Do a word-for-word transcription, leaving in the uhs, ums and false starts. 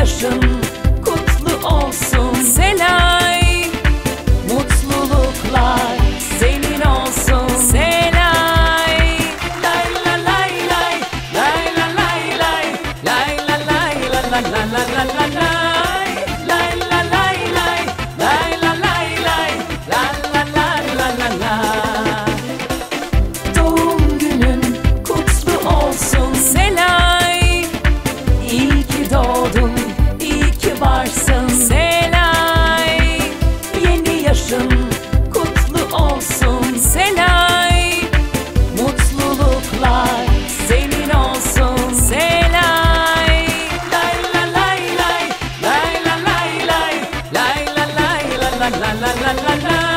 yaşın kutlu olsun Selay. Mutluluklar senin olsun Selay. Lay la lay lay, lay la lay lay, lay la lay la la la la la la lay. Lay la lay lay, lay la lay lay, la la la la la la. Doğum günün kutlu olsun Selay. İyi ki doğdun, iyi ki varsın Selay. Yeni yaşın kutlu olsun Selay. Mutluluklar senin olsun Selay. Lay la lay lay, lay la lay lay, lay la lay la la la la la la.